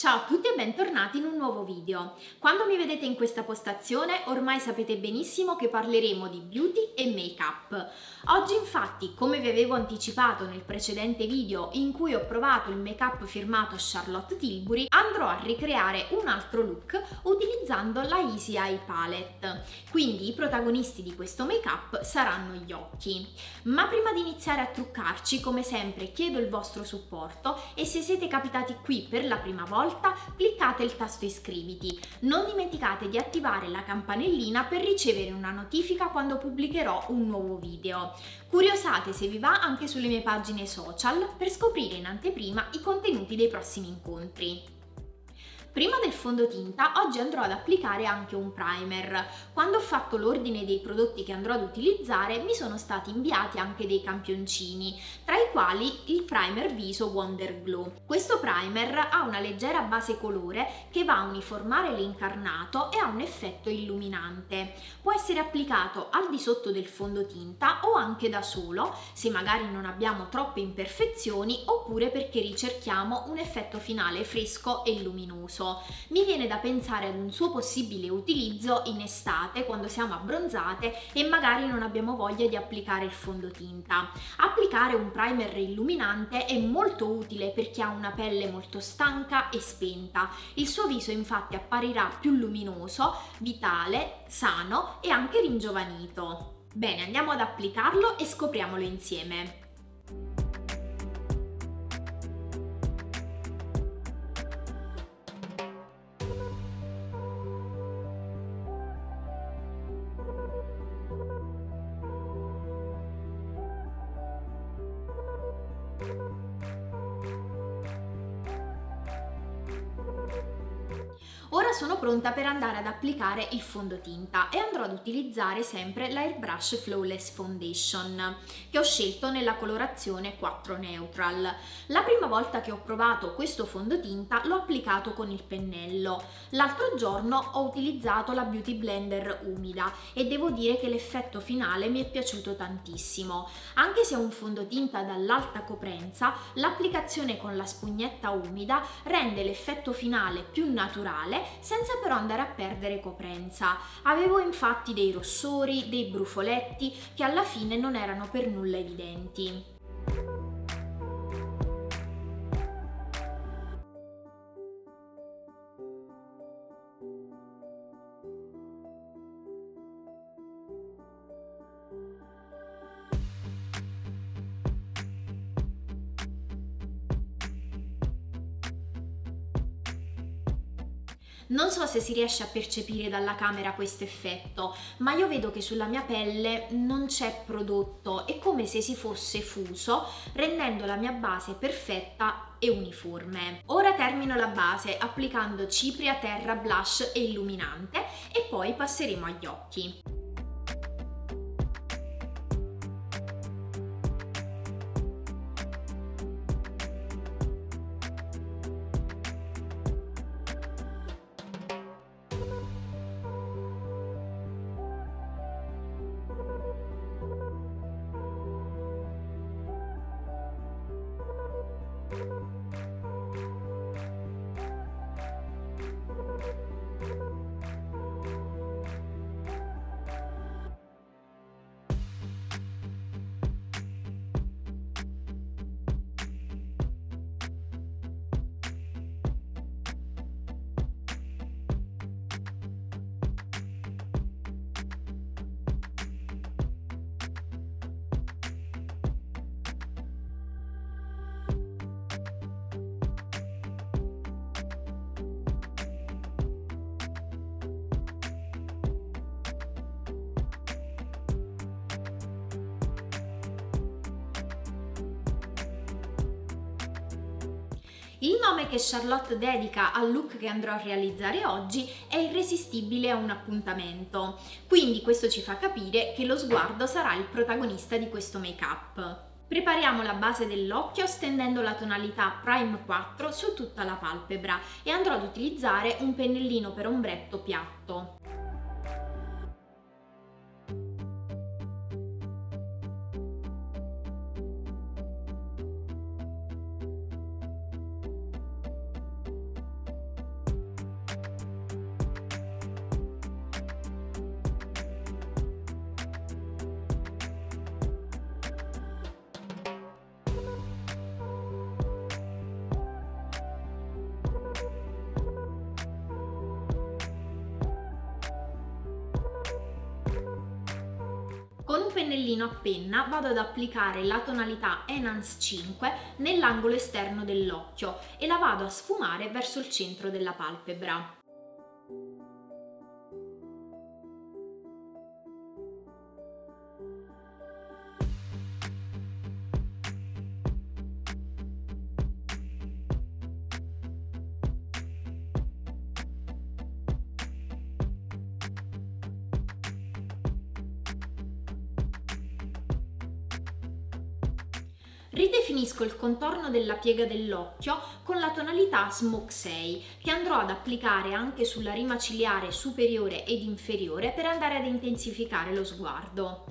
Ciao a tutti e bentornati in un nuovo video. Quando mi vedete in questa postazione ormai sapete benissimo che parleremo di beauty e make-up. Oggi infatti, come vi avevo anticipato nel precedente video in cui ho provato il make-up firmato Charlotte Tilbury, andrò a ricreare un altro look utilizzando la Easy Eye Palette. Quindi i protagonisti di questo make-up saranno gli occhi. Ma prima di iniziare a truccarci, come sempre chiedo il vostro supporto e se siete capitati qui per la prima volta cliccate il tasto iscriviti. Non dimenticate di attivare la campanellina per ricevere una notifica quando pubblicherò un nuovo video. Curiosate se vi va anche sulle mie pagine social per scoprire in anteprima i contenuti dei prossimi incontri. Prima del fondotinta, oggi andrò ad applicare anche un primer. Quando ho fatto l'ordine dei prodotti che andrò ad utilizzare, mi sono stati inviati anche dei campioncini, tra i quali il primer viso Wonder Glow. Questo primer ha una leggera base colore che va a uniformare l'incarnato e ha un effetto illuminante. Può essere applicato al di sotto del fondotinta o anche da solo, se magari non abbiamo troppe imperfezioni oppure perché ricerchiamo un effetto finale fresco e luminoso. Mi viene da pensare ad un suo possibile utilizzo in estate quando siamo abbronzate e magari non abbiamo voglia di applicare il fondotinta. Applicare un primer illuminante è molto utile per chi ha una pelle molto stanca e spenta. Il suo viso infatti apparirà più luminoso, vitale, sano e anche ringiovanito. Bene, andiamo ad applicarlo e scopriamolo insieme. Ora sono pronta per andare ad applicare il fondotinta e andrò ad utilizzare sempre l'Airbrush Flawless Foundation che ho scelto nella colorazione 4 Neutral. La prima volta che ho provato questo fondotinta l'ho applicato con il pennello. L'altro giorno ho utilizzato la Beauty Blender umida e devo dire che l'effetto finale mi è piaciuto tantissimo. Anche se è un fondotinta dall'alta coprenza, l'applicazione con la spugnetta umida rende l'effetto finale più naturale senza però andare a perdere coprenza. Avevo infatti dei rossori, dei brufoletti che alla fine non erano per nulla evidenti. Non so se si riesce a percepire dalla camera questo effetto, ma io vedo che sulla mia pelle non c'è prodotto, è come se si fosse fuso, rendendo la mia base perfetta e uniforme. Ora termino la base applicando cipria, terra, blush e illuminante e poi passeremo agli occhi. Il nome che Charlotte dedica al look che andrò a realizzare oggi è irresistibile a un appuntamento, quindi questo ci fa capire che lo sguardo sarà il protagonista di questo make-up. Prepariamo la base dell'occhio stendendo la tonalità Prime 4 su tutta la palpebra e andrò ad utilizzare un pennellino per ombretto piatto. un pennellino a penna vado ad applicare la tonalità Enhance 5 nell'angolo esterno dell'occhio e la vado a sfumare verso il centro della palpebra. Ridefinisco il contorno della piega dell'occhio con la tonalità Smoke 6, che andrò ad applicare anche sulla rima ciliare superiore ed inferiore per andare ad intensificare lo sguardo.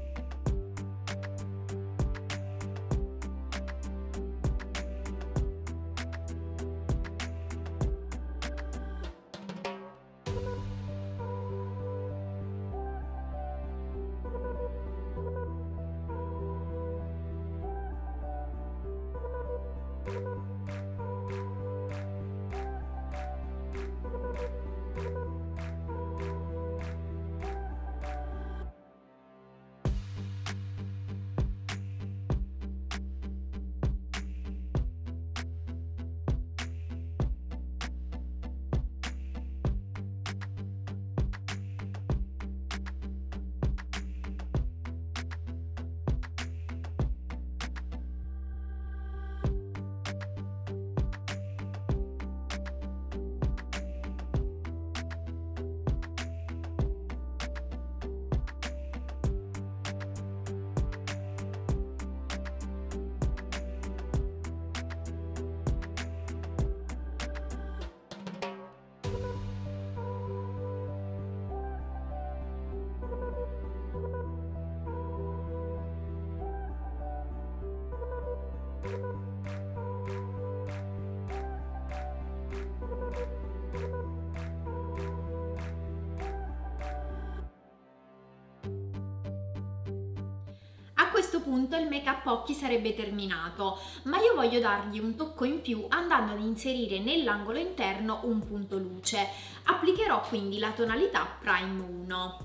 A questo punto il make-up occhi sarebbe terminato, ma io voglio dargli un tocco in più andando ad inserire nell'angolo interno un punto luce. Applicherò quindi la tonalità Prime 1.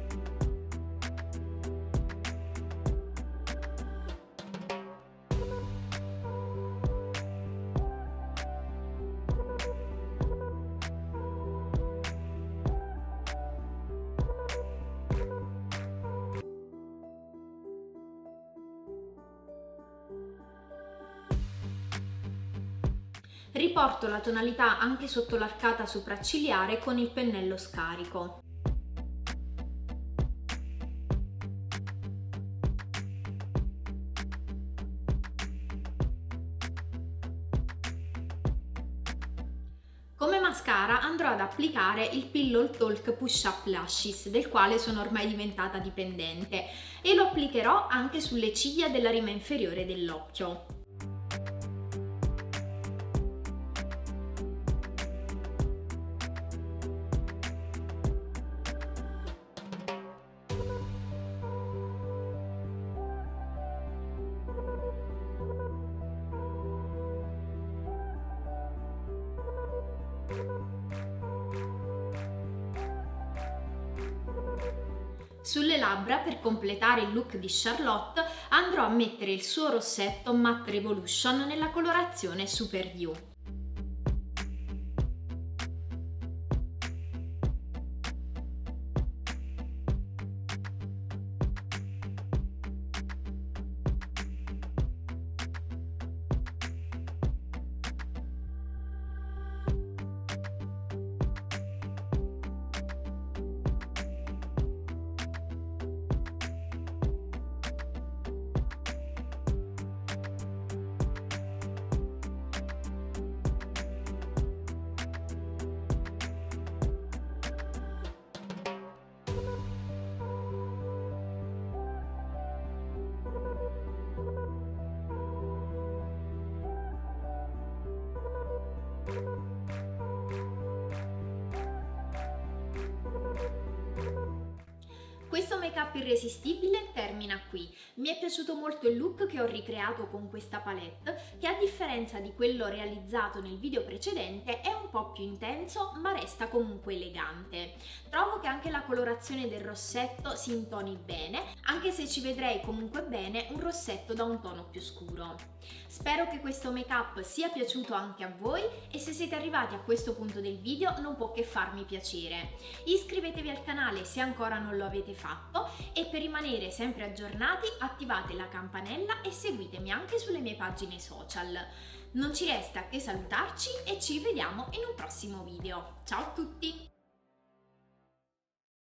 Riporto la tonalità anche sotto l'arcata sopraccigliare con il pennello scarico. Come mascara andrò ad applicare il Pillow Talk Push Up Lashes, del quale sono ormai diventata dipendente, e lo applicherò anche sulle ciglia della rima inferiore dell'occhio. Sulle labbra, per completare il look di Charlotte, andrò a mettere il suo rossetto Matte Revolution nella colorazione Super You. Questo make make-up irresistibile termina qui. Mi è piaciuto molto il look che ho ricreato con questa palette, che a differenza di quello realizzato nel video precedente è un po' più intenso ma resta comunque elegante. Trovo che anche la colorazione del rossetto si intoni bene, anche se ci vedrei comunque bene un rossetto da un tono più scuro. Spero che questo make-up sia piaciuto anche a voi e se siete arrivati a questo punto del video non può che farmi piacere. Iscrivetevi al canale se ancora non lo avete fatto e per rimanere sempre aggiornati attivate la campanella e seguitemi anche sulle mie pagine social. Non ci resta che salutarci e ci vediamo in un prossimo video. Ciao a tutti!